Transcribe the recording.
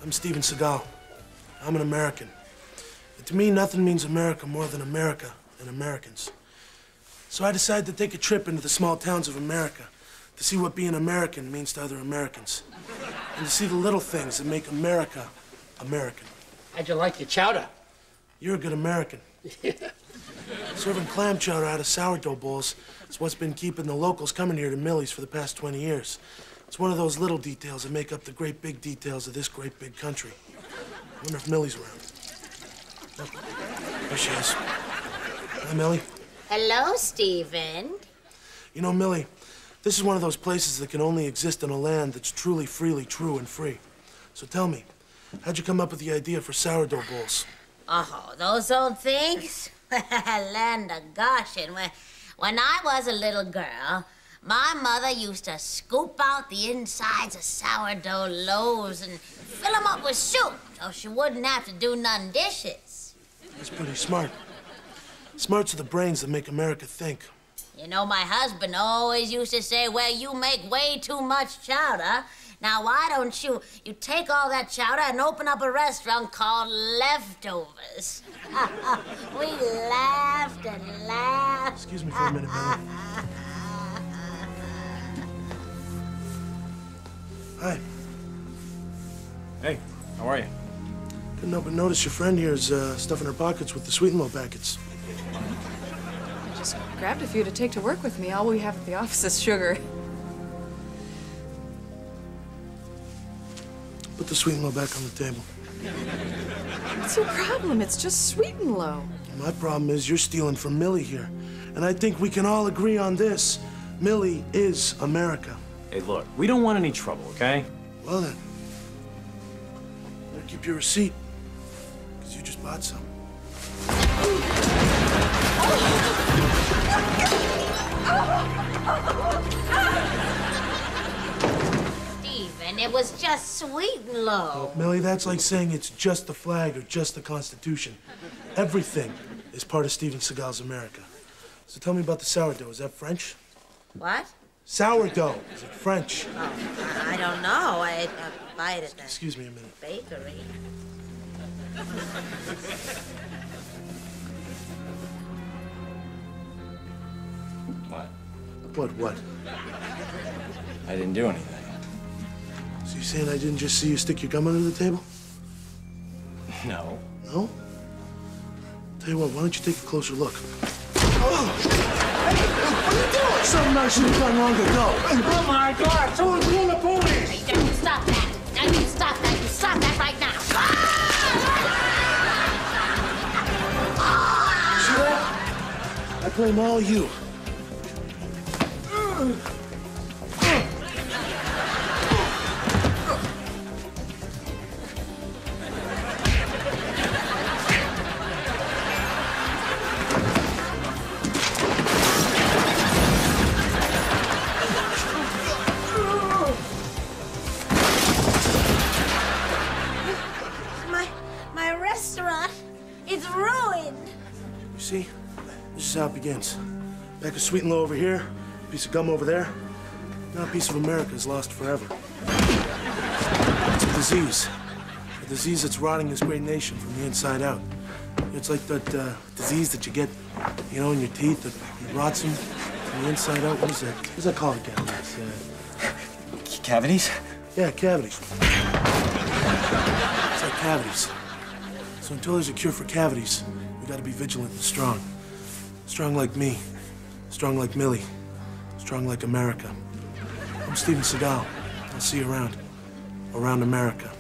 I'm Steven Seagal. I'm an American. And to me, nothing means America more than America and Americans. So I decided to take a trip into the small towns of America to see what being American means to other Americans. And to see the little things that make America American. How'd you like your chowder? You're a good American. Serving clam chowder out of sourdough bowls is what's been keeping the locals coming here to Millie's for the past 20 years. It's one of those little details that make up the great big details of this great big country. I wonder if Millie's around. Oh, there she is. Hi, Millie. Hello, Steven. You know, Millie, this is one of those places that can only exist in a land that's truly, freely true and free. So tell me, how'd you come up with the idea for sourdough bowls? Oh, those old things? Land of Goshen. When I was a little girl, my mother used to scoop out the insides of sourdough loaves and fill them up with soup so she wouldn't have to do none dishes. That's pretty smart. Smarts are the brains that make America think. You know, my husband always used to say, well, you make way too much chowder. Now, why don't you take all that chowder and open up a restaurant called Leftovers? We laughed and laughed. Excuse me for a minute, Millie. Hi. Hey, how are you? Couldn't help but notice your friend here is stuffing her pockets with the Sweet and Low packets. I just grabbed a few to take to work with me. All we have at the office is sugar. Put the Sweet and Low back on the table. What's your problem? It's just Sweet and Low. My problem is you're stealing from Millie here. And I think we can all agree on this. Millie is America. Hey, look, we don't want any trouble, okay? Well then, better keep your receipt, because you just bought some. Steven, it was just Sweet and Low. Oh, Millie, that's like saying it's just the flag or just the Constitution. Everything is part of Steven Seagal's America. So tell me about the sourdough. Is that French? What? Sourdough. Is it French? Oh, I don't know. I buy it at the Excuse me a minute. bakery. What? What? I didn't do anything. So you're saying I didn't just see you stick your gum under the table? No. No? Tell you what, why don't you take a closer look? Oh! Hey, what are you doing? Something I should have done long ago. Oh, my God! Someone's calling the police! Hey, don't you stop that. Don't you stop that. You stop that right now. See that? I blame all you. My restaurant is ruined. You see? This is how it begins. Pack of Sweet and Low over here, a piece of gum over there. Now a piece of America is lost forever. It's a disease. A disease that's rotting this great nation from the inside out. It's like that disease that you get, you know, in your teeth that rots them from the inside out. What is that? What's that called again? It's, Cavities? yeah, cavities. It's like cavities. So until there's a cure for cavities, we gotta be vigilant and strong. Strong like me. Strong like Millie. Strong like America. I'm Steven Seagal. I'll see you around. Around America.